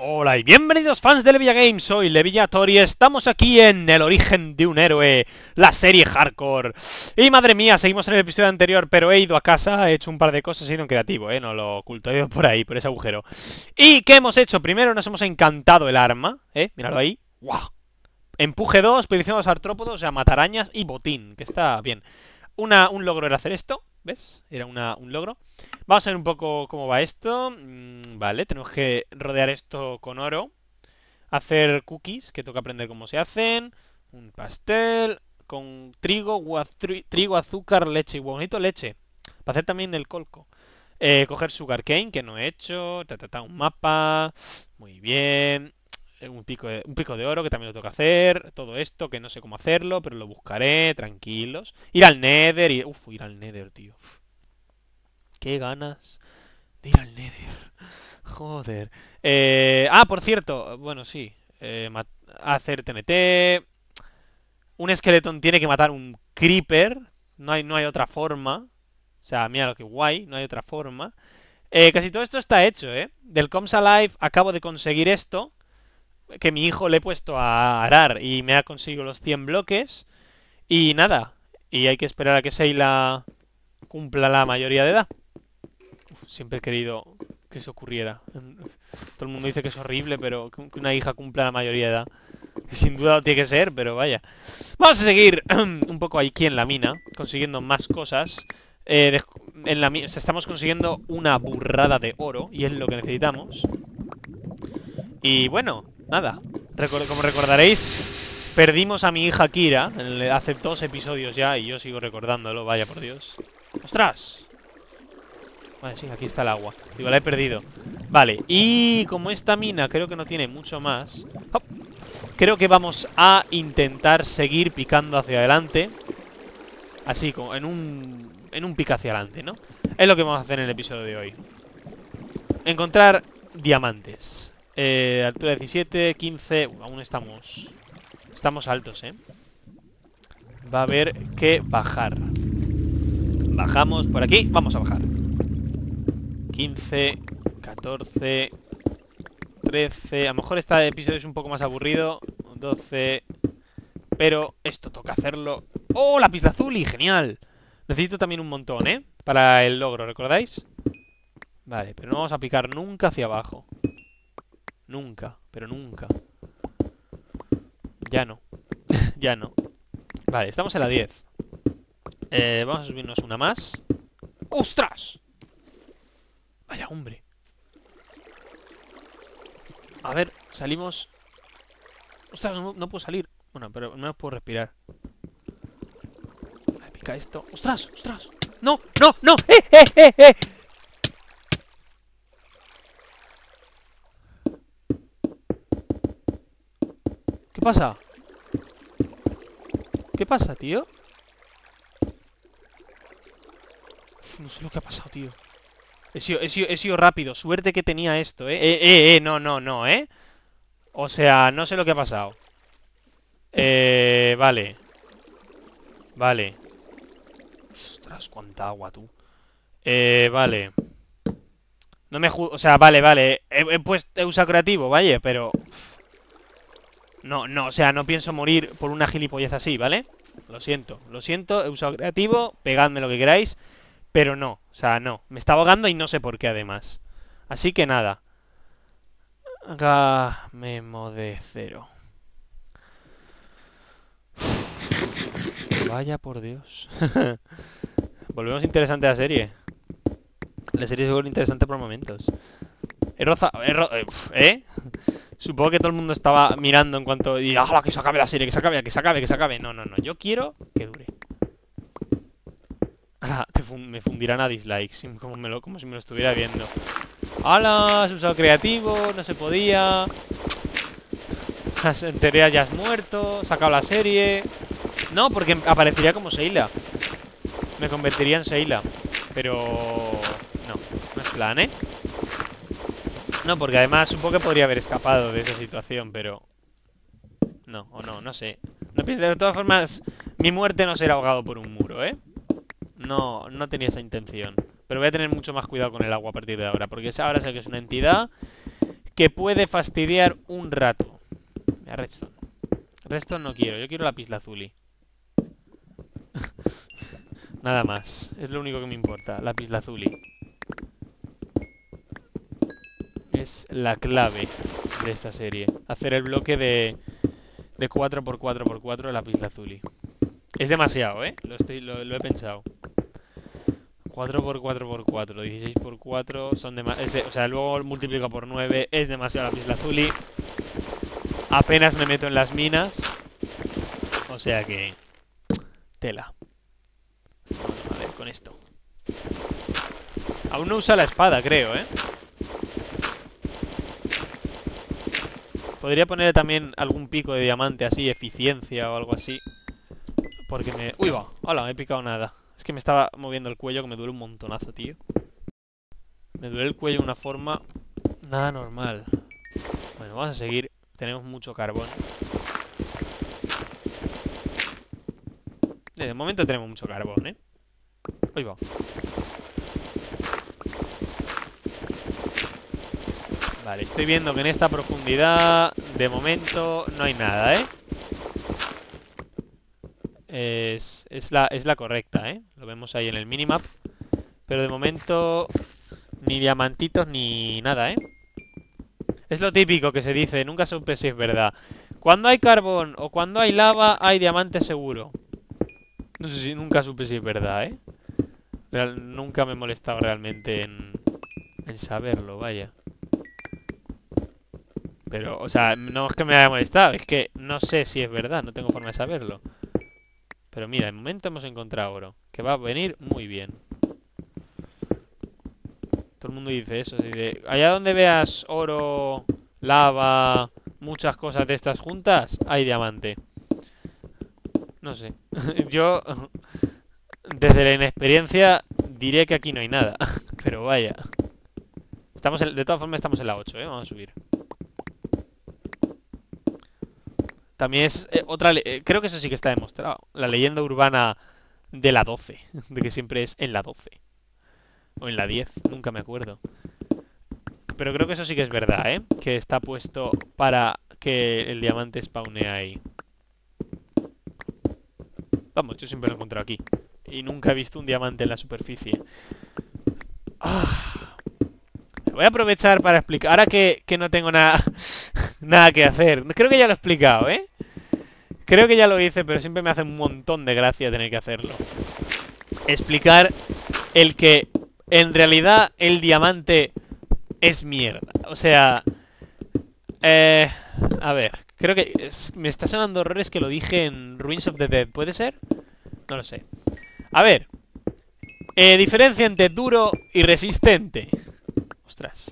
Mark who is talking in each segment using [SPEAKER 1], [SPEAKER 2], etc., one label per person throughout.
[SPEAKER 1] Hola y bienvenidos fans de Levilla Games, soy Levillator y estamos aquí en El origen de un héroe, la serie Hardcore. Y madre mía, seguimos en el episodio anterior, pero he ido a casa, he hecho un par de cosas, he ido en creativo, no lo oculto, he ido por ahí, por ese agujero. ¿Y qué hemos hecho? Primero nos hemos encantado el arma, míralo ahí, ¡guau! Empuje 2, predicción a los artrópodos, o sea, matarañas y botín, que está bien. Un logro era hacer esto, ¿ves? Era un logro. Vamos a ver un poco cómo va esto. Vale, tenemos que rodear esto con oro. Hacer cookies, que toca aprender cómo se hacen. Un pastel con trigo, trigo, azúcar, leche y bonito leche. Para hacer también el colco. Coger sugarcane, que no he hecho. Un mapa. Muy bien. Un pico de oro, que también lo toca hacer. Todo esto, que no sé cómo hacerlo, pero lo buscaré, tranquilos. Ir al Nether y... Uf, ir al Nether, tío. Qué ganas de ir al Nether. Joder. Por cierto. Bueno, sí. Hacer TNT. Un esqueletón tiene que matar un creeper. No hay otra forma. O sea, mira lo que guay. No hay otra forma. Casi todo esto está hecho, Del Coms Alive acabo de conseguir esto. Que mi hijo le he puesto a arar y me ha conseguido los 100 bloques. Y nada. Y hay que esperar a que Seila cumpla la mayoría de edad. Siempre he querido que eso ocurriera. Todo el mundo dice que es horrible, pero que una hija cumpla la mayoría de edad. Que sin duda lo tiene que ser, pero vaya. Vamos a seguir un poco aquí en la mina, consiguiendo más cosas. Estamos consiguiendo una burrada de oro, y es lo que necesitamos. Y bueno, nada. Como recordaréis, perdimos a mi hija Kira hace 2 episodios ya, y yo sigo recordándolo, vaya por Dios. ¡Ostras! Vale, sí, aquí está el agua. Digo, la he perdido. Vale, y como esta mina creo que no tiene mucho más, ¡hop!, creo que vamos a intentar seguir picando hacia adelante. Así, como en un pica hacia adelante, ¿no? Es lo que vamos a hacer en el episodio de hoy. Encontrar diamantes. Altura 17, 15... aún estamos altos, Va a haber que bajar. Bajamos por aquí, vamos a bajar. 15, 14, 13... A lo mejor este episodio es un poco más aburrido. 12... Pero esto toca hacerlo. ¡Oh, lápiz azul! Y genial. Necesito también un montón, para el logro, ¿recordáis? Vale, pero no vamos a picar nunca hacia abajo. Nunca, pero nunca. Ya no. Ya no. Vale, estamos en la 10. Vamos a subirnos una más. ¡Ostras! Vaya, hombre. A ver, salimos. Ostras, no puedo salir. Bueno, pero no puedo respirar. Vale, pica esto. ¡Ostras! ¡Ostras! ¡No! ¡No! ¡No! ¡Eh! ¿Qué pasa? ¿Qué pasa, tío? Uf, no sé lo que ha pasado, tío. He sido rápido. Suerte que tenía esto, No, O sea, no sé lo que ha pasado. Vale. Vale. Ostras, cuánta agua, tú. Vale. No me o sea, vale. He usado creativo, vaya, pero... No, o sea, no pienso morir por una gilipollez así, ¿vale? Lo siento, he usado creativo, pegadme lo que queráis, pero no, o sea, no. Me está ahogando y no sé por qué, además. Así que nada. Memo de 0. Vaya por Dios. Volvemos interesante a la serie. La serie se vuelve interesante por momentos. Supongo que todo el mundo estaba mirando en cuanto... Y ¡ah, que se acabe la serie! ¡Que se acabe! No. Yo quiero que dure. Ahora me fundirán a dislikes. Como si me lo estuviera viendo. ¡Hala! Has usado creativo. No se podía. En teoría ya has muerto. Sacado la serie. No, porque aparecería como Seila. Me convertiría en Seila. Pero... No es plan, No, porque además supongo que podría haber escapado de esa situación, pero... No sé. De todas formas, mi muerte no será ahogado por un muro, No tenía esa intención. Pero voy a tener mucho más cuidado con el agua a partir de ahora, porque ahora sé que es una entidad que puede fastidiar un rato. Mira, redstone. Redstone no quiero, yo quiero lapislázuli. Nada más, es lo único que me importa, lapislázuli. Es la clave de esta serie. Hacer el bloque de 4x4x4 lapislázuli. Es demasiado, ¿eh? Lo he pensado. 4x4x4, 16x4 son demasiado. O sea, luego multiplica por 9, es demasiado lapislázuli. Apenas me meto en las minas. O sea que... tela. Vamos a ver con esto. Aún no usa la espada, creo, ¿eh? Podría poner también algún pico de diamante así, eficiencia o algo así. Porque me... ¡Uy, va! ¡Hola! Me he picado nada. Es que me estaba moviendo el cuello, que me duele un montonazo, tío. Me duele el cuello de una forma... nada normal. Bueno, vamos a seguir. Tenemos mucho carbón. De momento tenemos mucho carbón, ¿eh? ¡Uy, va! Vale, estoy viendo que en esta profundidad de momento no hay nada, ¿eh? Es la correcta, ¿eh? Lo vemos ahí en el minimap. Pero de momento ni diamantitos ni nada, ¿eh? Es lo típico que se dice, nunca supe si es verdad. Cuando hay carbón o cuando hay lava hay diamante seguro. No sé si nunca supe si es verdad, ¿eh? Nunca me he molestado realmente en saberlo, vaya. Pero, o sea, no es que me haya molestado, es que no sé si es verdad, no tengo forma de saberlo. Pero mira, de momento hemos encontrado oro, que va a venir muy bien. Todo el mundo dice eso, dice, allá donde veas oro, lava, muchas cosas de estas juntas, hay diamante. No sé, yo, desde la inexperiencia, diré que aquí no hay nada, pero vaya. De todas formas estamos en la 8, vamos a subir. También es creo que eso sí que está demostrado. La leyenda urbana de la 12. De que siempre es en la 12. O en la 10, nunca me acuerdo. Pero creo que eso sí que es verdad, ¿eh? Que está puesto para que el diamante spawne ahí. Vamos, yo siempre lo he encontrado aquí. Y nunca he visto un diamante en la superficie. Voy a aprovechar para explicar. Ahora que no tengo nada que hacer. Creo que ya lo he explicado, ¿eh? Creo que ya lo hice, pero siempre me hace un montón de gracia tener que hacerlo. Explicar el que en realidad el diamante es mierda. O sea... a ver, creo que... me está sonando horrores que lo dije en Ruins of the Dead. ¿Puede ser? No lo sé. A ver. Diferencia entre duro y resistente. Ostras.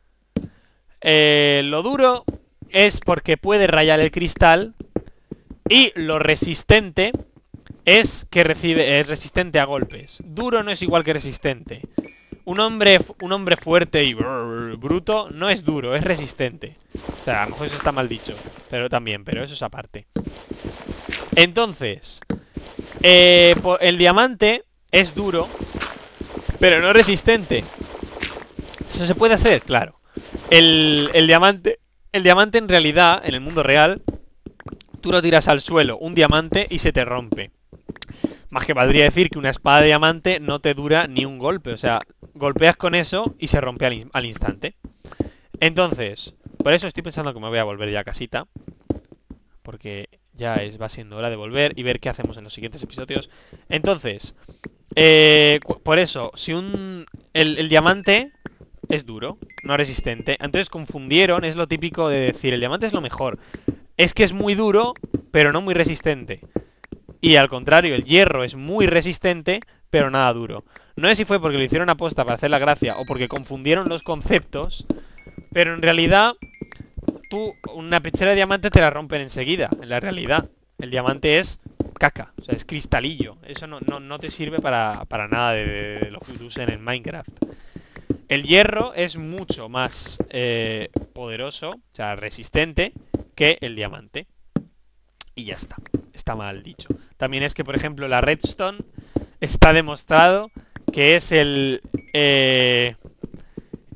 [SPEAKER 1] Lo duro es porque puede rayar el cristal. Y lo resistente es que es resistente a golpes. Duro no es igual que resistente. Un hombre fuerte y bruto no es duro, es resistente. O sea, a lo mejor eso está mal dicho, pero eso es aparte. Entonces, el diamante es duro, pero no resistente. ¿Eso se puede hacer? Claro. El diamante en realidad, en el mundo real, tú lo tiras al suelo, un diamante, y se te rompe. Más que valdría decir que una espada de diamante no te dura ni un golpe. O sea, golpeas con eso y se rompe al instante. Entonces, por eso estoy pensando que me voy a volver ya a casita. Porque ya va siendo hora de volver y ver qué hacemos en los siguientes episodios. Entonces, por eso, si el diamante es duro, no resistente. Entonces confundieron, es lo típico de decir, el diamante es lo mejor. Es que es muy duro, pero no muy resistente. Y al contrario, el hierro es muy resistente, pero nada duro. No sé si fue porque lo hicieron aposta para hacer la gracia o porque confundieron los conceptos, pero en realidad tú una pechera de diamante te la rompen enseguida, en la realidad. El diamante es caca, o sea, es cristalillo. Eso no te sirve para nada de lo que usen en Minecraft. El hierro es mucho más poderoso, o sea, resistente, que el diamante. Y ya está. Está mal dicho. También es que, por ejemplo, la redstone está demostrado que es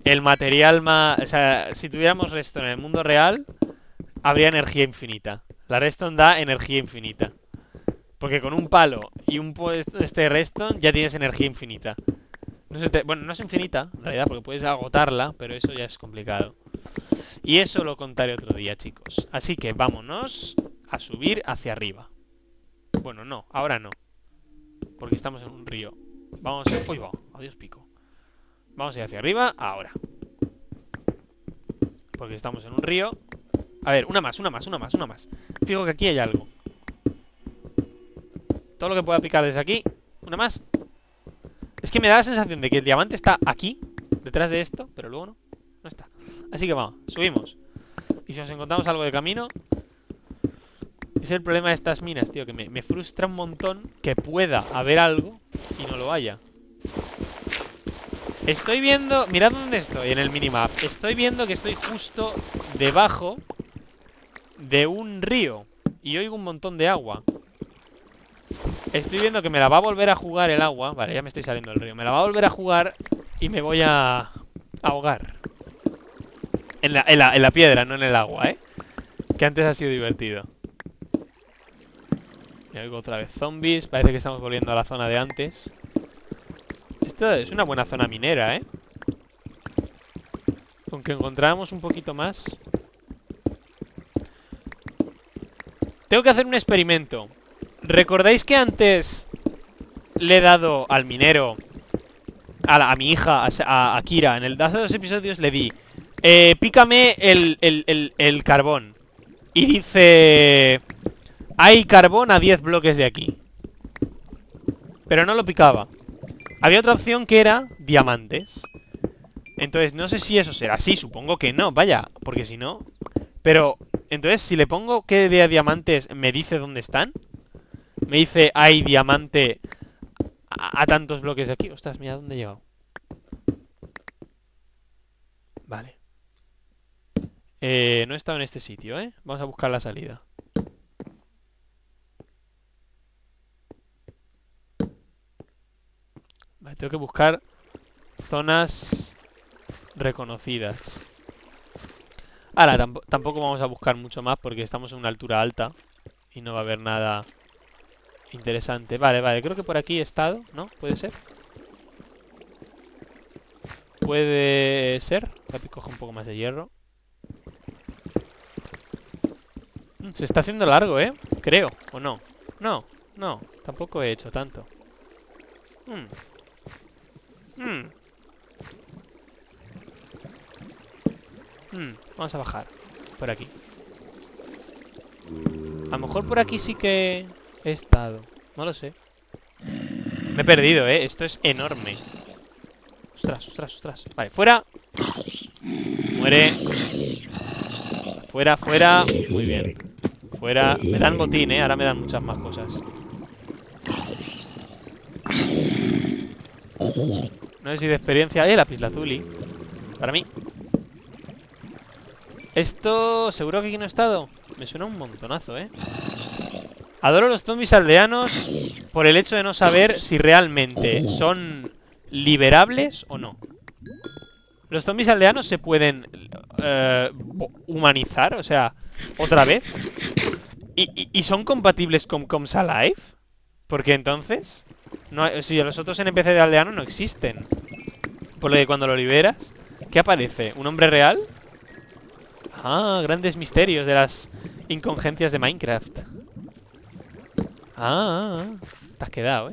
[SPEAKER 1] el material más... O sea, si tuviéramos redstone en el mundo real, habría energía infinita. La redstone da energía infinita. Porque con un palo y un redstone ya tienes energía infinita. No bueno, no es infinita, en realidad, porque puedes agotarla, pero eso ya es complicado. Y eso lo contaré otro día, chicos. Así que vámonos a subir hacia arriba. Bueno, no, ahora no. Porque estamos en un río. Vamos a... Uy, va, adiós pico. Vamos a ir hacia arriba, ahora. Porque estamos en un río. A ver, una más. Fijo que aquí hay algo. Todo lo que pueda picar desde aquí. Una más. Es que me da la sensación de que el diamante está aquí, detrás de esto, pero luego no está. Así que vamos, subimos. Y si nos encontramos algo de camino... Es el problema de estas minas, tío, que me frustra un montón que pueda haber algo y no lo haya. Estoy viendo... Mirad dónde estoy en el minimap. Estoy viendo que estoy justo debajo de un río y oigo un montón de agua. Estoy viendo que me la va a volver a jugar el agua. Vale, ya me estoy saliendo del río. Me la va a volver a jugar y me voy a ahogar en la piedra, no en el agua, que antes ha sido divertido. Y oigo otra vez zombies. Parece que estamos volviendo a la zona de antes. Esto es una buena zona minera, Con que encontráramos un poquito más. Tengo que hacer un experimento. ¿Recordáis que antes le he dado al minero, a mi hija, a Kira, en hace 2 episodios le di pícame el carbón? Y dice... Hay carbón a 10 bloques de aquí. Pero no lo picaba. Había otra opción que era diamantes. Entonces no sé si eso será así. Supongo que no, vaya, porque si no... Pero, entonces si le pongo que de diamantes, ¿me dice dónde están? Me dice, hay diamante a tantos bloques de aquí. Ostras, mira dónde he llegado. Vale. No he estado en este sitio, Vamos a buscar la salida. Vale, tengo que buscar zonas reconocidas. Ahora, tampoco vamos a buscar mucho más porque estamos en una altura alta y no va a haber nada interesante. Vale, creo que por aquí he estado, ¿no? ¿Puede ser? Puede ser. Voy a coger un poco más de hierro. Se está haciendo largo, creo, ¿o no? No, tampoco he hecho tanto. Vamos a bajar por aquí. A lo mejor por aquí sí que he estado. No lo sé. Me he perdido, Esto es enorme. Ostras. Vale, fuera. Muere. Fuera. Muy bien. Fuera. Me dan botín, ahora me dan muchas más cosas. No sé si de experiencia... lapislazuli. Para mí. Esto... ¿Seguro que aquí no he estado? Me suena un montonazo, Adoro los zombies aldeanos por el hecho de no saber si realmente son liberables o no. Los zombies aldeanos se pueden humanizar, o sea, otra vez. ¿Y son compatibles con Coms Alive? Porque entonces... No, si los otros NPC de aldeano no existen. Por lo que cuando lo liberas, ¿qué aparece? ¿Un hombre real? Ah, grandes misterios de las incongencias de Minecraft. Te has quedado,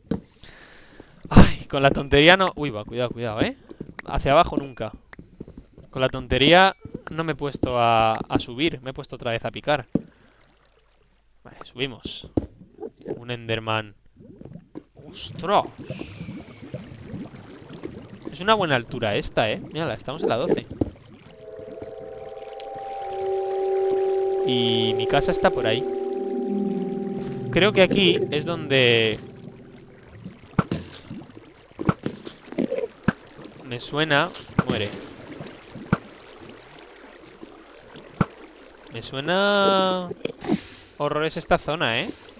[SPEAKER 1] Ay, con la tontería no... Uy, va, cuidado, Hacia abajo nunca. Con la tontería no me he puesto a subir. Me he puesto otra vez a picar. Vale, subimos. Un Enderman. ¡Ostras! Es una buena altura esta, Mírala, estamos en la 12. Y mi casa está por ahí. Creo que aquí es donde... Me suena... Muere. Me suena... Horrores esta zona,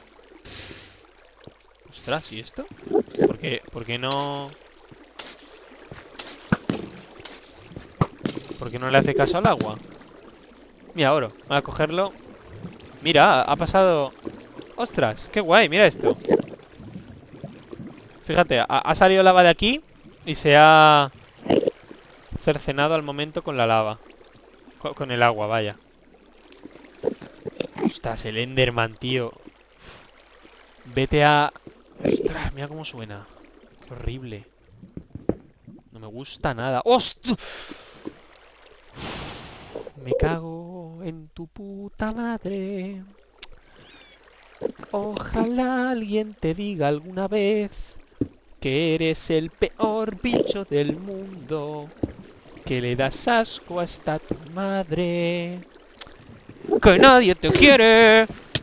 [SPEAKER 1] Ostras, ¿y esto? ¿Por qué no...? ¿Por qué no le hace caso al agua? Mira, oro. Voy a cogerlo. Mira, ha pasado... ¡Ostras! ¡Qué guay! Mira esto. Fíjate, ha salido lava de aquí y se ha cercenado al momento con la lava. Con el agua, vaya. Ostras, el Enderman, tío. Vete a... Ostras, mira cómo suena. Qué horrible. No me gusta nada. ¡Ostras! Me cago en tu puta madre. Ojalá alguien te diga alguna vez que eres el peor bicho del mundo, que le das asco hasta tu madre, que nadie te quiere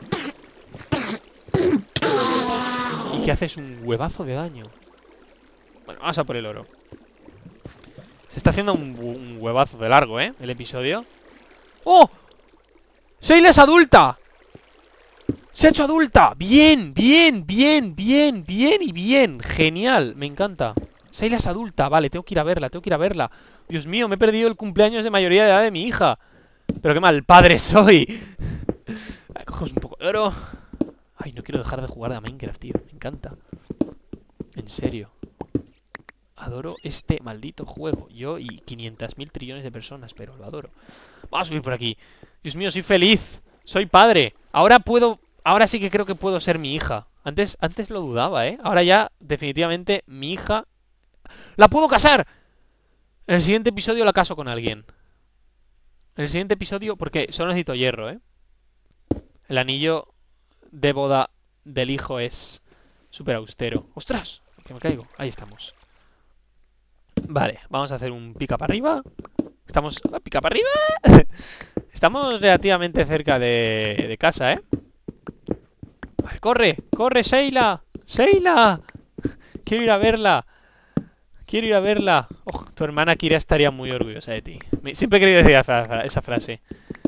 [SPEAKER 1] y que haces un huevazo de daño. Bueno, vamos a por el oro. Se está haciendo un huevazo de largo, ¿eh? El episodio. ¡Oh! ¡Seila es adulta! ¡Se ha hecho adulta! ¡Bien! ¡Bien! ¡Bien! ¡Bien! ¡Bien! Y bien. Genial. Me encanta. Seila es adulta. Vale, tengo que ir a verla. Tengo que ir a verla. Dios mío, me he perdido el cumpleaños de mayoría de edad de mi hija. Pero qué mal padre soy. Cogemos un poco de oro. Ay, no quiero dejar de jugar a Minecraft, tío. Me encanta. En serio. Adoro este maldito juego. Yo y 500.000 trillones de personas, pero lo adoro. Vamos a subir por aquí. Dios mío, soy feliz. Soy padre. Ahora puedo... Ahora sí que creo que puedo ser mi hija. Antes lo dudaba, ¿eh? Ahora ya, definitivamente, mi hija... ¡La puedo casar! En el siguiente episodio la caso con alguien. En el siguiente episodio... Porque solo necesito hierro, ¿eh? El anillo de boda del hijo es súper austero. ¡Ostras! Que me caigo. Ahí estamos. Vale, vamos a hacer un pica para arriba. Estamos... ¡Pica para arriba! Estamos relativamente cerca de casa, ¿eh? Vale, corre, corre, Seila. Seila. Quiero ir a verla. Quiero ir a verla. Oh, tu hermana Kira estaría muy orgullosa de ti. Siempre he querido decir esa frase.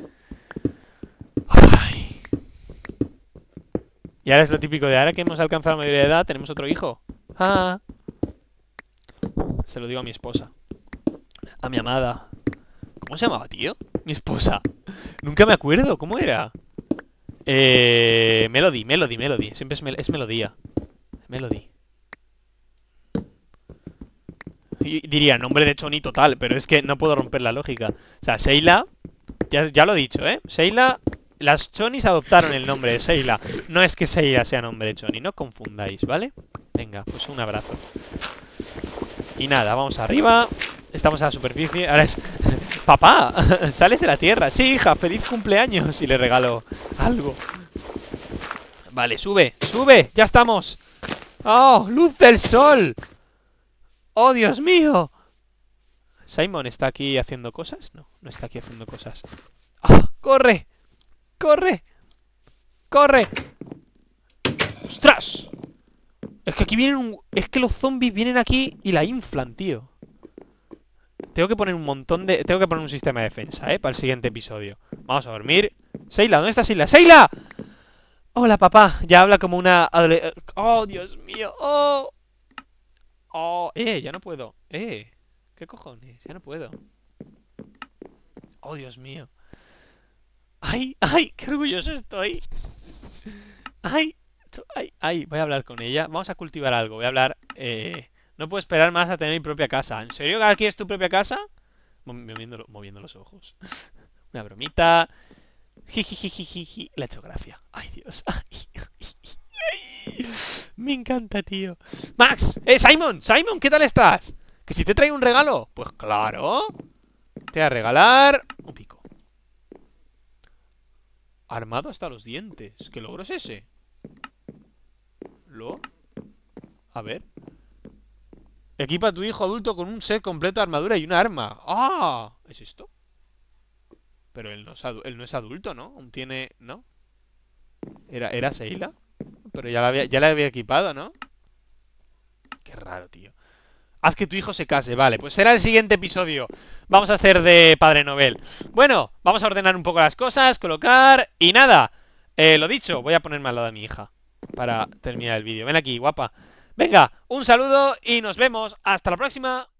[SPEAKER 1] Ay. Y ahora es lo típico de ahora que hemos alcanzado la mayoría de edad, tenemos otro hijo. Ah. Se lo digo a mi esposa. A mi amada. ¿Cómo se llamaba, tío? Mi esposa. Nunca me acuerdo. ¿Cómo era? Melody. Siempre es melodía. Melody. Y diría nombre de Choni total, pero es que no puedo romper la lógica. O sea, Seila... Ya lo he dicho, ¿eh? Seila... Las Chonis adoptaron el nombre de Seila. No es que Seila sea nombre de Choni. No confundáis, ¿vale? Venga, pues un abrazo. Y nada, vamos arriba. Estamos a la superficie. Ahora es... ¡Papá! ¿Sales de la tierra? Sí, hija, feliz cumpleaños. Y le regalo algo. Vale, sube, sube. Ya estamos. ¡Oh, luz del sol! ¡Oh, Dios mío! ¿Simon está aquí haciendo cosas? No, no está aquí haciendo cosas. ¡Ah! ¡Corre! ¡Corre! ¡Corre! ¡Ostras! Es que aquí vienen Es que los zombies vienen aquí y la inflan, tío. Tengo que poner un montón de... Tengo que poner un sistema de defensa, para el siguiente episodio. Vamos a dormir. Seila, ¿dónde está Seila? ¡Seila! Hola, papá. Ya habla como una... ¡Oh, Dios mío! ¡Oh! ¡Oh! Ya no puedo. ¿Qué cojones? Ya no puedo. ¡Oh, Dios mío! ¡Ay! ¡Ay! ¡Qué orgulloso estoy! ¡Ay! ¡Ay! ¡Ay! Voy a hablar con ella. Vamos a cultivar algo. Voy a hablar... No puedo esperar más a tener mi propia casa. ¿En serio que aquí es tu propia casa? Moviendo los ojos. Una bromita. Jijijijiji. Le ha hecho gracia. Ay, Dios. Ay. Me encanta, tío. Max. Simon. Simon, ¿qué tal estás? ¿Que si te traigo un regalo? Pues claro. Te voy a regalar un pico. Armado hasta los dientes. ¿Qué logro es ese? A ver. Equipa a tu hijo adulto con un set completo de armadura y una arma. ¡Ah! ¿Es esto? Pero él no es adulto, ¿no? Aún tiene... ¿No? ¿Era Seila? Pero ya la había equipado, ¿no? Qué raro, tío. Haz que tu hijo se case. Vale, pues será el siguiente episodio. Vamos a hacer de Padre Noel. Bueno, vamos a ordenar un poco las cosas, colocar... Y nada, lo dicho, voy a ponerme al lado de mi hija para terminar el vídeo. Ven aquí, guapa. Venga, un saludo y nos vemos. Hasta la próxima.